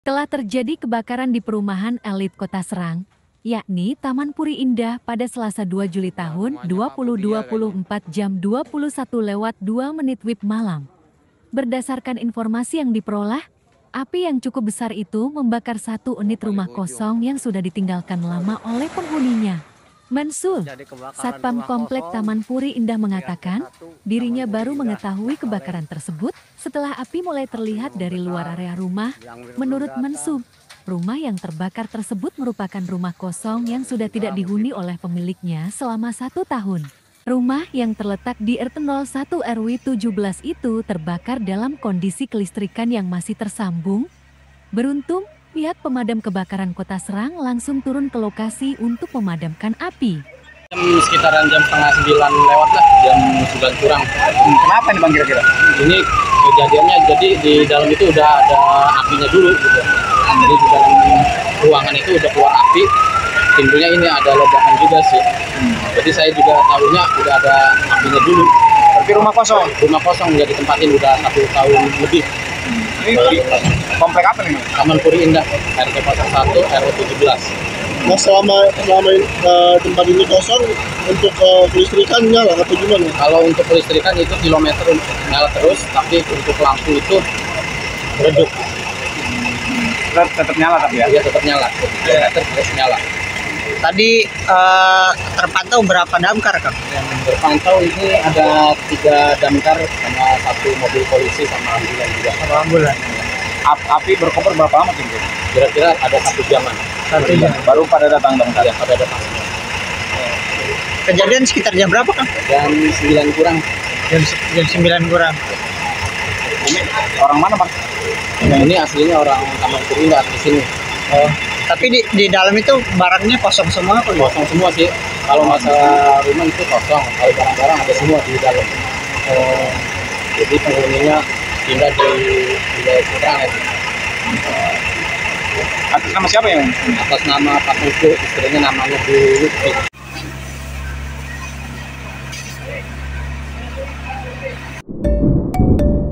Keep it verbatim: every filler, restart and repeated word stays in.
Telah terjadi kebakaran di perumahan elit Kota Serang, yakni Taman Puri Indah pada Selasa dua Juli tahun dua ribu dua puluh empat jam dua puluh satu lewat dua menit W I B malam. Berdasarkan informasi yang diperoleh, api yang cukup besar itu membakar satu unit rumah kosong yang sudah ditinggalkan lama oleh penghuninya. Mansul, Satpam Komplek Taman Puri Indah mengatakan, dirinya baru mengetahui kebakaran tersebut setelah api mulai terlihat dari luar area rumah. Menurut Mansul, rumah yang terbakar tersebut merupakan rumah kosong yang sudah tidak dihuni oleh pemiliknya selama satu tahun. Rumah yang terletak di R T nol satu R W tujuh belas itu terbakar dalam kondisi kelistrikan yang masih tersambung. Beruntung, pihak pemadam kebakaran Kota Serang langsung turun ke lokasi untuk memadamkan api. Jam sekitaran jam setengah sembilan lewat lah, jam sembilan kurang. Kenapa nih Bang kira-kira? Ini kejadiannya jadi di dalam itu udah ada apinya dulu gitu. Jadi di dalam ruangan itu udah keluar api, timbulnya ini ada ledakan juga sih. Hmm. Jadi saya juga tahunya udah ada apinya dulu. Tapi rumah kosong? Rumah kosong nggak ditempatin udah satu tahun lebih. Hmm. Ini komplek apa nih? Taman Puri Indah, R T nol satu R W tujuh belas. Nah, selama selama uh, tempat ini kosong, untuk uh, kelistrikan nyala atau gimana? Kalau untuk kelistrikan itu kilometer nyala terus, tapi untuk lampu itu redup. Tetap, tetap nyala tapi ya? Iya tetap nyala, kilometer terus nyala. Tadi uh, terpantau berapa damkar, Kang? Yang terpantau ini ada tiga damkar sama satu mobil polisi sama ambulan juga. Sama ambulan. Api berkobar berapa lama sih? Kira-kira ada satu jaman. Satu jam. Baru pada datang damkar. Ya, pada datang semua. Kejadian sekitar jam berapa, Kang? Jam sembilan kurang. Jam, jam sembilan kurang. Ini orang mana, Bang? Nah, ini aslinya orang Taman Puri Indah di sini. Oh, tapi di, di dalam itu barangnya kosong semua apa? Kosong semua sih. Kalau masalah rumah itu kosong, kalau barang-barang ada semua di dalam. Oh, jadi penghuninya pindah di wilayah Serang ya. Atas nama siapa ya? Atas nama Pak Tungku, istrinya namanya Bu Lutfi.